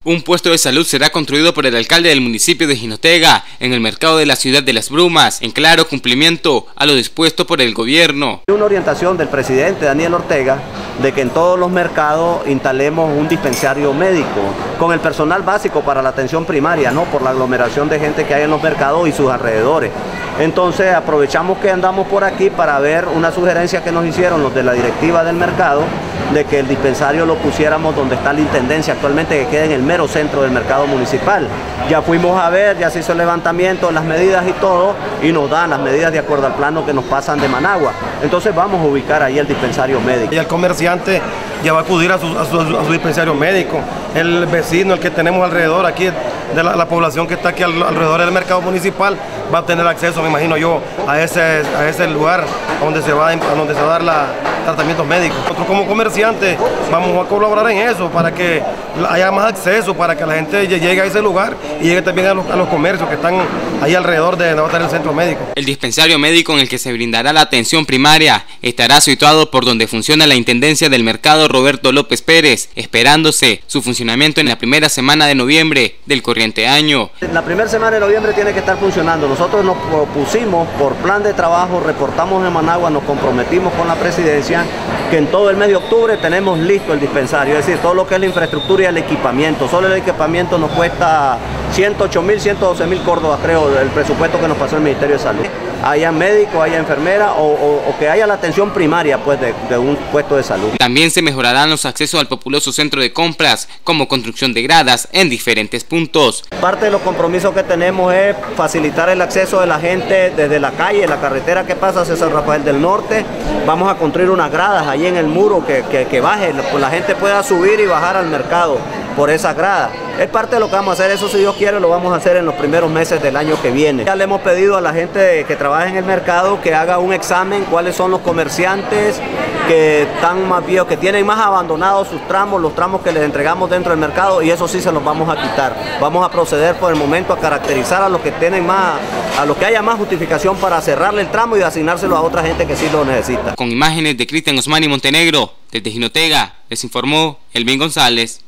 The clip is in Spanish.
Un puesto de salud será construido por el alcalde del municipio de Jinotega en el mercado de la ciudad de Las Brumas, en claro cumplimiento a lo dispuesto por el gobierno. Una orientación del presidente Daniel Ortega de que en todos los mercados instalemos un dispensario médico con el personal básico para la atención primaria, ¿no? Por la aglomeración de gente que hay en los mercados y sus alrededores. Entonces aprovechamos que andamos por aquí para ver una sugerencia que nos hicieron los de la directiva del mercado de que el dispensario lo pusiéramos donde está la intendencia actualmente, que quede en el mero centro del mercado municipal. Ya fuimos a ver, ya se hizo el levantamiento, las medidas y todo, y nos dan las medidas de acuerdo al plano que nos pasan de Managua. Entonces vamos a ubicar ahí el dispensario médico. Y el comerciante ya va a acudir a su dispensario médico. El vecino, el que tenemos alrededor aquí, de la población que está aquí alrededor del mercado municipal, va a tener acceso, me imagino yo, a ese lugar donde se va a dar tratamientos médicos. Nosotros como comerciantes vamos a colaborar en eso para que haya más acceso, para que la gente llegue a ese lugar y llegue también a los comercios que están ahí alrededor de donde va a estar el centro médico. El dispensario médico en el que se brindará la atención primaria estará situado por donde funciona la intendencia del mercado Roberto López Pérez, esperándose su funcionamiento en la primera semana de noviembre del corriente año. La primera semana de noviembre tiene que estar funcionando. Nosotros nos propusimos por plan de trabajo, reportamos en Managua, nos comprometimos con la presidencia que en todo el mes de octubre tenemos listo el dispensario, es decir, todo lo que es la infraestructura y el equipamiento. Solo el equipamiento nos cuesta 108.000, 112.000 córdobas, creo, el presupuesto que nos pasó el Ministerio de Salud. Haya médico, haya enfermera o que haya la atención primaria pues, de un puesto de salud. También se mejorarán los accesos al populoso centro de compras, como construcción de gradas en diferentes puntos. Parte de los compromisos que tenemos es facilitar el acceso de la gente desde la calle, la carretera que pasa hacia San Rafael del Norte. Vamos a construir unas gradas ahí en el muro que baje, pues la gente pueda subir y bajar al mercado por esas gradas. Es parte de lo que vamos a hacer, eso si Dios quiere lo vamos a hacer en los primeros meses del año que viene. Ya le hemos pedido a la gente que trabaja en el mercado que haga un examen, cuáles son los comerciantes que están más viejos, que tienen más abandonados sus tramos, los tramos que les entregamos dentro del mercado, y eso sí se los vamos a quitar. Vamos a proceder por el momento a caracterizar a los que tienen más, a los que haya más justificación para cerrarle el tramo y asignárselo a otra gente que sí lo necesita. Con imágenes de Cristian Osmani Montenegro, desde Jinotega, les informó Elvin González.